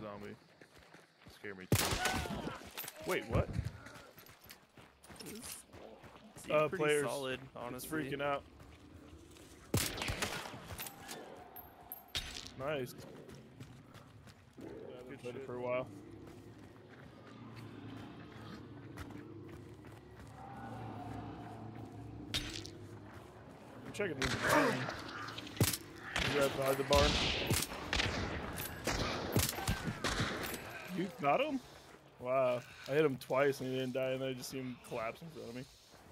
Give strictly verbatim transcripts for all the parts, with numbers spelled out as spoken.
zombie. Scare me too. Wait, what? It's Uh, pretty players. solid, honestly. It's freaking out. Nice. Yeah, I've played it for a while. I'm checking this barn. He's right behind the barn. You got him? Wow. I hit him twice and he didn't die, and I just see him collapse in front of me.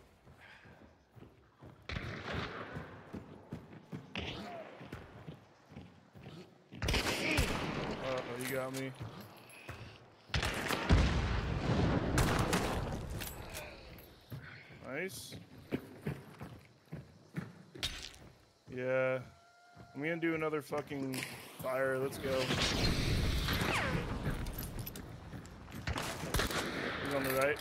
Uh-oh, you got me. Nice. Yeah. I'm gonna do another fucking fire. Let's go. He's on the right.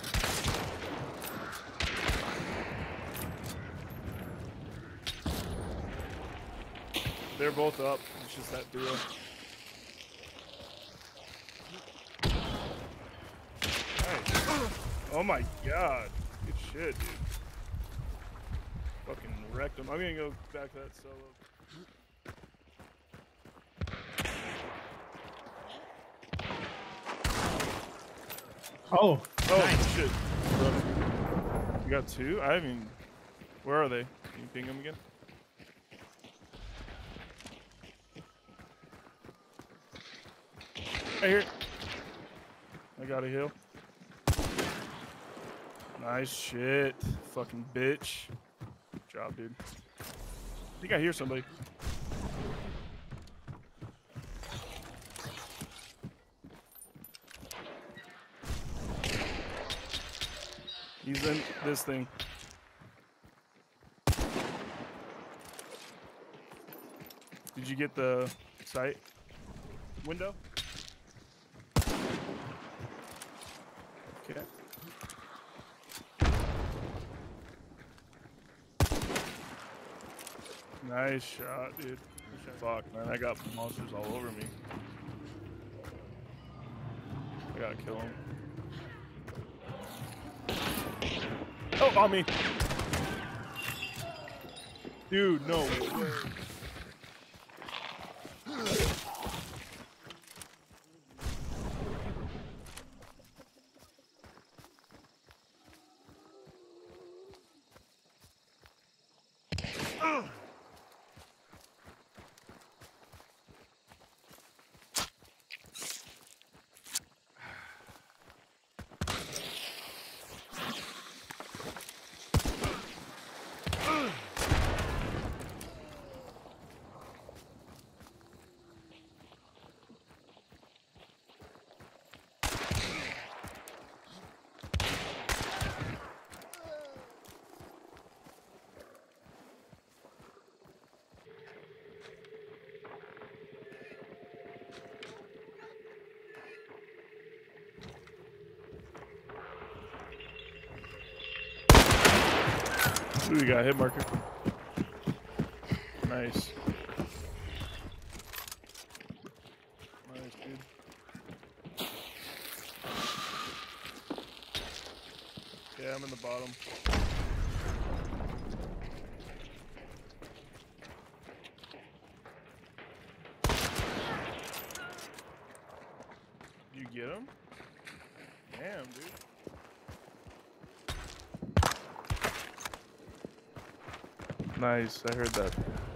They're both up. It's just that duo. Nice. Oh my god. Good shit, dude. Fucking wrecked him. I'm gonna go back to that solo. Oh, Oh nice. shit. You got two? I haven't even... Where are they? Can you ping them again? Right here. I got a heal. Nice shit. Fucking bitch. Good job, dude. I think I hear somebody. He's in this thing. Did you get the sight window? Okay. Nice shot, dude. Fuck, man. I got monsters all over me. I gotta kill him. Oh, on me. Dude, no way. Ooh, you got a hit marker. Nice. Nice, dude. Yeah, I'm in the bottom. You get him? Damn, dude. Nice, I heard that.